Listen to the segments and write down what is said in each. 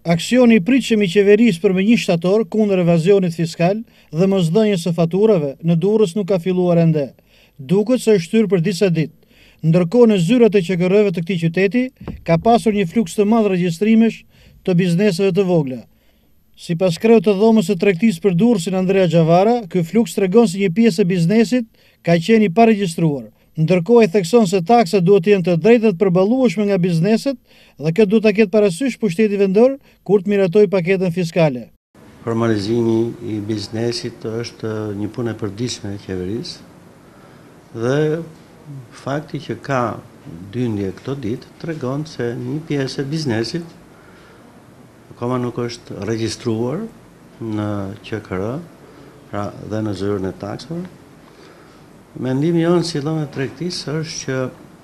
Aksioni i pritshëm i qeverisë për më 1 shtator kundër evazionit fiskal dhe mosdhënies së faturave në Durrës nuk ka filluar ende. Duket se është shtyrë për disa ditë. Ndërkohë në zyrat e QKR-ve të këtij qyteti ka pasur një fluks të madh regjistrimesh të bizneseve të vogla. Sipas kreut të dhomës së tregtisë për Durrësin Andrea Xhavara, ky fluks tregon se një pjesë e biznesit ka qenë i paregjistruar. Ndërkohë e thekson se taksat duhet të jenë të drejta të përballueshme nga bizneset dhe këtë duhet ta ketë parasysh pushteti vendor kur të miratojë paketën fiskale. Formalizimi i biznesit është një punë e përditshme e qeverisë dhe fakti që ka dyndje këto ditë tregon se një pjesë e biznesit akoma nuk është regjistruar në QKR, pra dhe në zyrën e taksave. Mendimi jonë si dhomë e tregtisë është që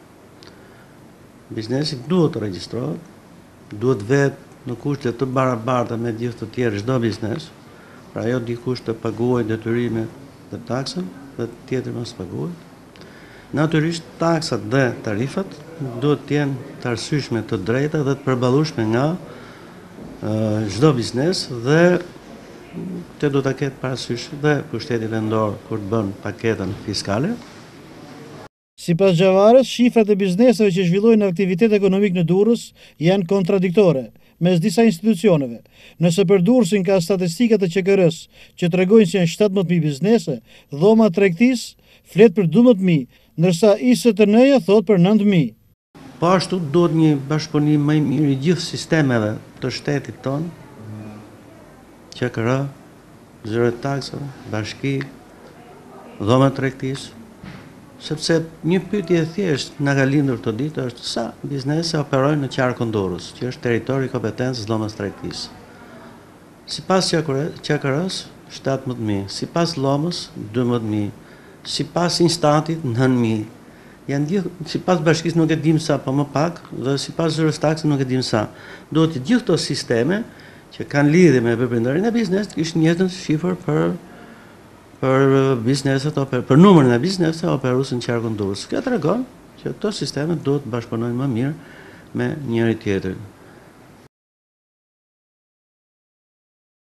biznesi duhet të regjistrohet, duhet vetë në kushte të barabarta me gjithë të tjerë çdo biznes, pra jo dikush të paguajë detyrimet dhe taksën dhe tjetri mos paguajë. Natyrisht taksat dhe tarifat duhet të jenë të arsyeshme, të drejta dhe të përballueshme nga çdo biznes dhe të do të ketë parasysh dhe pushteti vendor kur të bën paketën fiskale. Sipas Xhavarës, shifrat e bizneseve që zhvillojnë aktivitet ekonomik në Durrës janë kontradiktore mes disa institucioneve. Nëse për Durrësin ka statistikat e QKR-s që tregojnë se janë 17.000 biznese, dhoma e tregtisë flet për 12.000, ndërsa ISTN-ja thot për 9.000. Po ashtu duhet një bashkëpunim më i mirë i gjithë sistemeve të shtetit tonë, QKR, zyrë të taksave, bashki, dhoma e tregtisë, sepse një pyetje e thjeshtë na ka lindur këtë ditë është sa biznese operojnë në qarkun Durrës, që është territori i kompetencës dhomës tregtisë. Sipas QKR-s 17.000, sipas dhomës 12.000, sipas instantit 9.000. Janë gjithë, sipas bashkisë nuk e dim sa, po më pak, dhe sipas zyrës taksës nuk e dim sa. Duhet të gjithë këto sisteme që kanë lidhje me veprimtarinë e biznesit kishin njëjtën shifër për bizneset, për numrin e bizneseve operues në qarkun Durrës. Kjo tregon që këto sisteme duhet të bashkëpunojnë më mirë me njëri tjetrin.